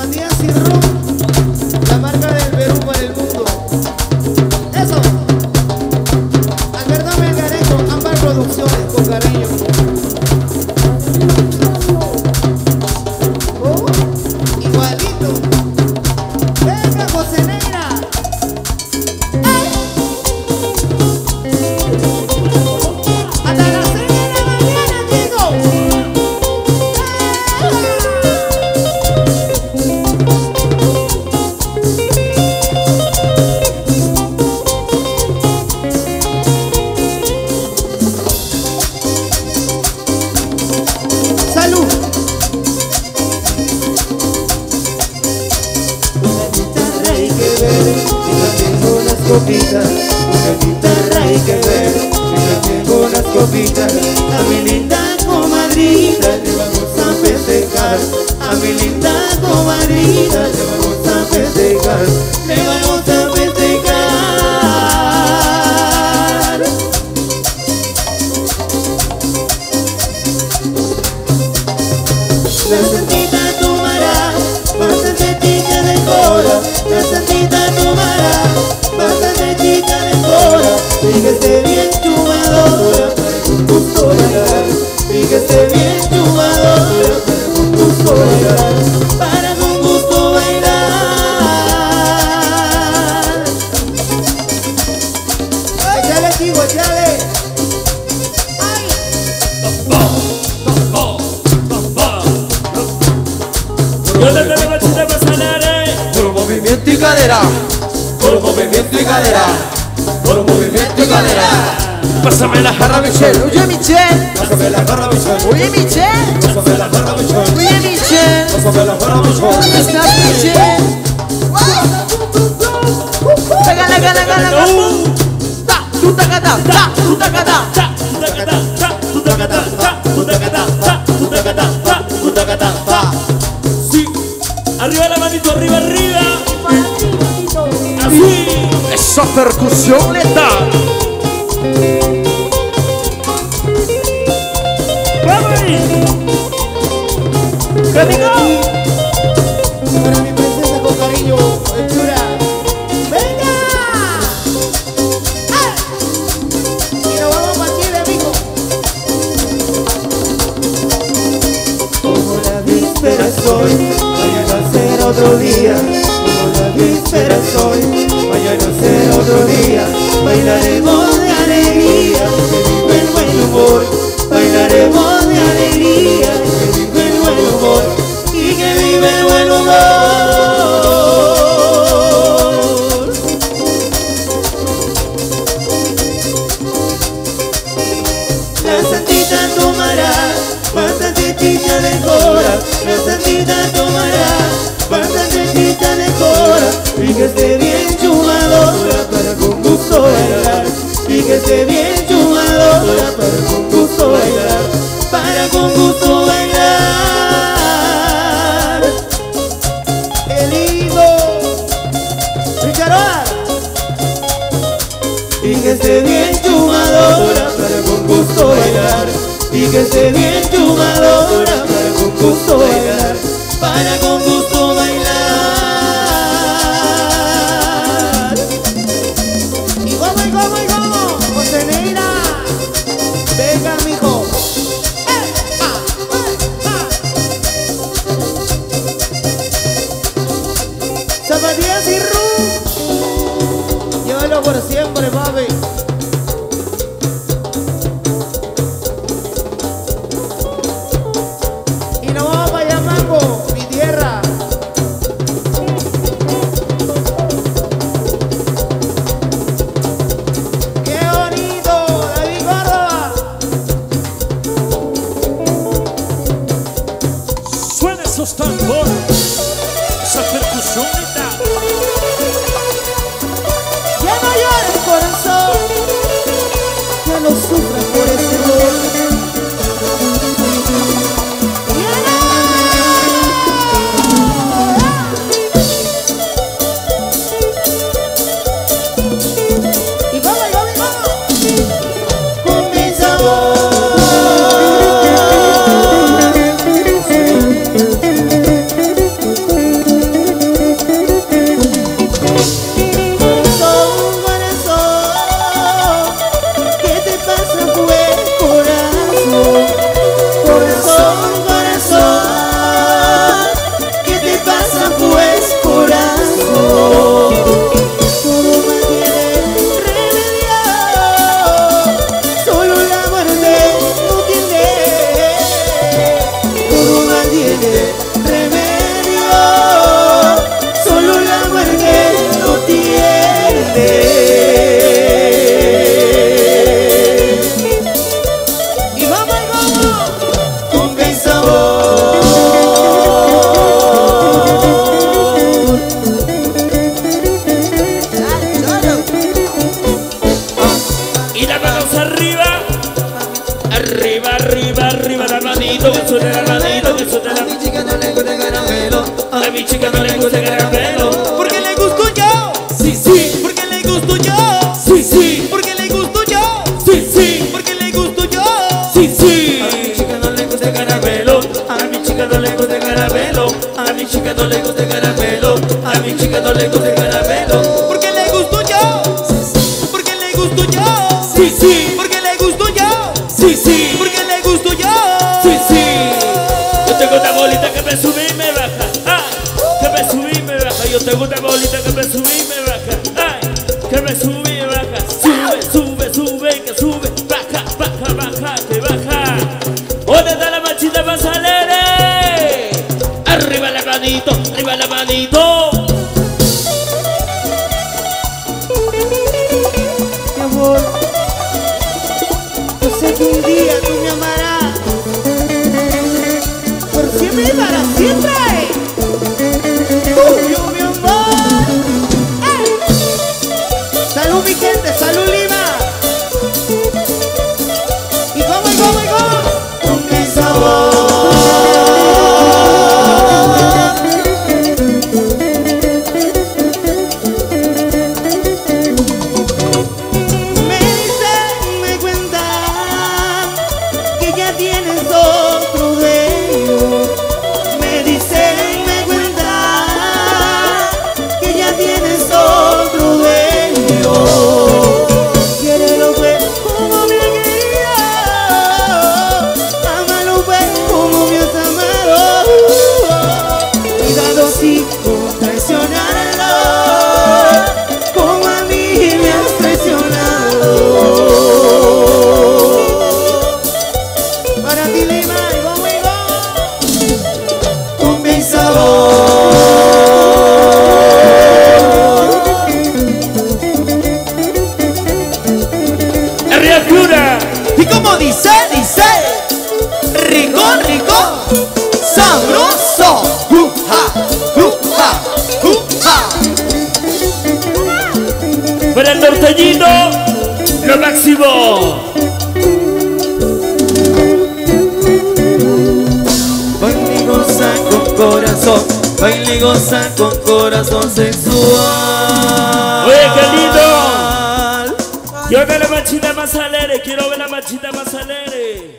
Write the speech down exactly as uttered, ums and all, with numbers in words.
Zapatillas sin rum, la marca del Perú para el mundo. Eso. Alberto Melgarejo, Ámbar Producciones, con cariño. Oh, igualito. Venga, José Neira. Hasta las seis de la mañana, chicos. Salud. Una guitarra hay que ver, y también unas copitas. Una guitarra hay que ver, y también unas copitas. A mi linda comadrita le vamos a festejar. A mi linda comadrita le vamos a festejar. Le vamos a festejar. La santita tomará, bastante chica de cora. La santita tomará, bastante chica de cora. Fíjese bien chumadora, para con gusto bailar. Fíjese bien chumadora, para con gusto bailar. Para con gusto bailar. Échale, chico, échale. Ay. Por movimiento y cadera, por movimiento y cadera, por movimiento y cadera. Pásame la jarra, Michelle. Oye, Michelle. Pásame la jarra, Michelle. Oye, Michelle. Pásame la jarra, Michelle. Oye, Michelle. Pásame la jarra, ¿Dónde Michelle. estás, Michelle? Pégale, gana, gana, gana. Ta, tu tacata, ta, tu tacata. Sí, arriba la manito, arriba, arriba. Así. Esa percusión letal. Vamos ahí. ¡Qué rico! Para mi princesa con cariño, hechura. ¡Venga! ¡Ah! Y nos vamos para Chile, amigo. Como la víspera soy, mañana será otro día. Como la víspera soy, mañana será otro día. Bailaremos de alegría, que vive el buen humor. Bailaremos de alegría, que vive el buen humor. Y que vive el buen humor. La santita tomará, bastante chicha de cora. La santita tomará, bastante chicha de cora. Y que esté bien chumadora para con gusto bailar. Y que esté bien chumadora para con gusto bailar. Para con gusto bailar. ¡Qué lindo! ¡Ricaroa! Y que esté bien chumadora para con gusto bailar. Y que esté bien chumadora para con gusto bailar. Para con gusto bailar. ¡Y cómo, y cómo, y cómo! ¡José Neira! ¡Venga, mijo! ¡Eh! ¡Ah! ¡Eh! ¡Ah! Zapatillas y rum. Llévalo por siempre, papi. Y nos vamos para Yamango, mi tierra. ¡Qué bonito! David Córdoba. Suena esos tambores, esa percusión letal. Ya no llores, corazón. Ya no sufras por ese dolor. Ya no. Y vamos, y vamos, y vamos. Con mi sabor. A mi chica no le gusta el caramelo. Porque le gusto yo. Sí, sí, Porque le gusto yo. sí, sí, Porque le gusto yo. sí, sí, Porque le gusto yo. sí, sí. A mi chica no le gusta el caramelo. A mi chica no le gusta el caramelo. A mi chica no le gusta el caramelo. A mi chica no le gusta el caramelo. Porque le gusto yo. Porque le gusto yo. Sí, sí, Porque le gusto yo. sí, sí, Porque le gusto yo. sí, sí. Yo tengo una bolita que me sube y me baja. Ay, que me sube y me baja. Yo tengo una bolita que me sube y me baja. Ay, que me sube y me baja. Sube, sube, sube, que sube. Baja, baja, baja, que baja. ¿Dónde está la machita más alegre? Arriba la manito, arriba la manito. Mi amor, yo sé que un día tú me amarás. Por siempre y para siempre. Tuyo, mi amor. ¡Ey! Salud, mi gente, salud, Lima. Y cómo, y cómo, y cómo. Con mi sabor. Me dicen, me cuentan que ya tienes otro dueño. Me dicen, me cuentan que ya tienes otro dueño. Quiérelo pues como me ha querido, ámalo pues como me has amado. Cuidado si con traicionarlo, como a mí me has traicionado. Para ti, Lima, y vamos, y vamos. Con mi sabor. Arriba Piura. Y como dice, dice, rico, rico, sabroso. Uja, uja, uja. Para el norteñito, lo máximo. Baila y goza con corazón, baila y goza con corazón sexual. Oye, qué lindo. Yo de la machita más alegre, quiero ver la machita más alegre.